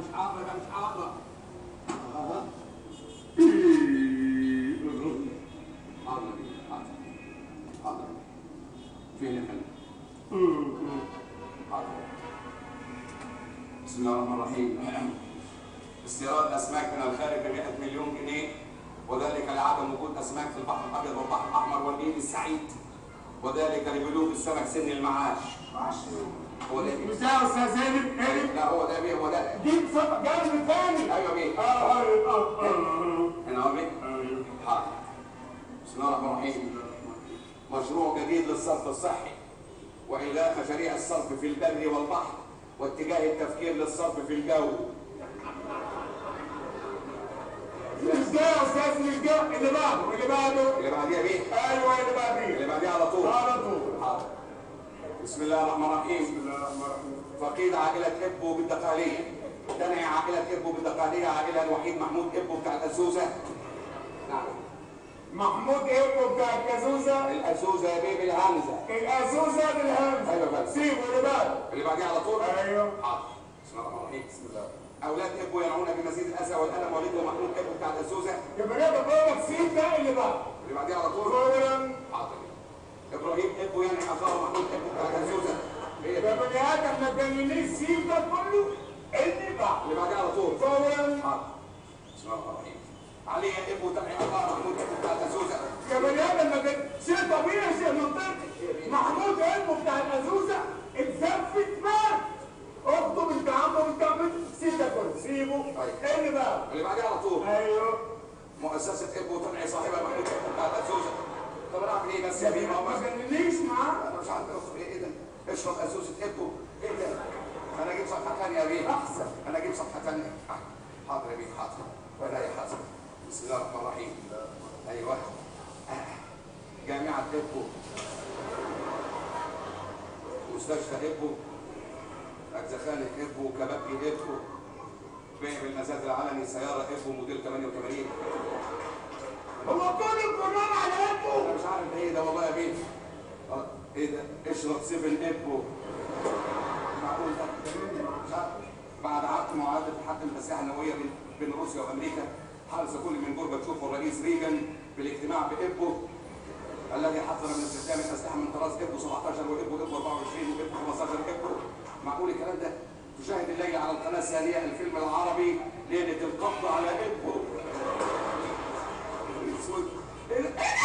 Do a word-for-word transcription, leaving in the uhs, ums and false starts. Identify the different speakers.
Speaker 1: مش حاضر ده مش حاضر.
Speaker 2: حاضر حاضر حاضر. فين يا فندم؟ حاضر. بسم الله الرحمن الرحيم. استيراد اسماك من الخارج ب مئة مليون جنيه، وذلك لعدم وجود اسماك في البحر الابيض والبحر الاحمر والنيل السعيد، وذلك لبلوغ السمك سن المعاش.
Speaker 1: معاش
Speaker 2: هو ده
Speaker 1: مش ده يا استاذ زينب؟ ايه؟
Speaker 2: لا هو ده بيه، هو ده.
Speaker 1: دي بصفة جانب ثاني.
Speaker 2: ايوه بيه.
Speaker 1: اه ايوه اه
Speaker 2: هنا اهو بيه. حاضر. بسم الله الرحمن الرحيم. مشروع جديد للصرف الصحي وإغلاق مشاريع الصرف في البر والبحر واتجاه التفكير للصرف في الجو.
Speaker 1: مش ده يا استاذ مش ده. اللي بعده اللي بعده
Speaker 2: اللي بعديها بيه.
Speaker 1: ايوه اللي بعديه
Speaker 2: اللي بعديها على طول.
Speaker 1: على طول.
Speaker 2: حاضر. بسم الله الرحمن الرحيم.
Speaker 1: بسم الله الرحمن الرحيم.
Speaker 2: فقيد عائلة إبو بالدقهلية. تنهي عائلة إبو بالدقهلية عائلة الوحيد محمود إبو بتاع الأزوزة. نعم.
Speaker 1: محمود ابو بتاع الكازوزه.
Speaker 2: الأزوزة يا بيه بالهمزة.
Speaker 1: الازوزه بالهمزه.
Speaker 2: أيوه بس.
Speaker 1: سيبه اللي بعده.
Speaker 2: اللي بعديها على طول.
Speaker 1: ايوه.
Speaker 2: حاضر. بسم الله الرحمن الرحيم. بسم الله. أولاد إبو ينعون بمزيد الأسى والألم ولده محمود إبو بتاع الأزوزة.
Speaker 1: يا بنات بقول لك سيب ده اللي بعده.
Speaker 2: اللي بعديها على طول.
Speaker 1: فورا.
Speaker 2: حاضر. إبراهيم إبو ينعي أخاه محمود إبو بتاع الأزوزة.
Speaker 1: يا بني ادم ما تجننيش سيب ده كله اللي بعده.
Speaker 2: اللي بعديها على طول.
Speaker 1: فورا.
Speaker 2: حاضر. بسم الله الرحمن الرحيم. علي إبو تنعي أخاه محمود إبو بتاع الأزوزة.
Speaker 1: يا بني ادم ما تجننيش. شيء طبيعي شيء منطقي. محمود ابو بتاع الازوزه اتزفت مات. اخته بنت عمه بنت عمته سيب ده كله سيبه.
Speaker 2: طيب.
Speaker 1: اللي بعده.
Speaker 2: اللي بعديها على طول.
Speaker 1: ايوه.
Speaker 2: مؤسسة إبو تنعي صاحبها محمود إبو بتاع الأزوزة. طب أنا أعمل إيه بس يا بيه؟
Speaker 1: ما تجننيش معاه.
Speaker 2: أنا مش عارف إيه إيه ده؟ اشرب أزوزة إبو. إيه ده؟ أنا أجيب صفحة ثانية يا بيه.
Speaker 1: احسن.
Speaker 2: أنا أجيب صفحة ثانية. حاضر يا بيه حاضر. ولا يا حاضر. بسم الله الرحمن الرحيم. أيوه. جامعة إبو. مستشفى إبو. أجزخانة إبو. كبابي إبو. بيع بالمزاد العلني سيارة إبو موديل ثمانية وثمانين.
Speaker 1: هو كل القرآن على ابو.
Speaker 2: أنا مش عارف ده إيه ده والله يا بيه. آه، إيه ده؟ اشرب سيفن إبو. معقول ده؟ مش عارف. بعد عقد معاهدة تحكم الأسلحة النووية بين بين روسيا وأمريكا، حرص كل من جورباتشوف والرئيس ريجن بالاجتماع بإبو الذي حذر من استخدام الأسلحة من طراز إبو سبعتاشر وإبو إبو أربعة وعشرين وإبو خمستاشر إبو. معقول الكلام ده؟ تشاهد الليلة على القناة الثانية الفيلم العربي ليلة القبض على إبو.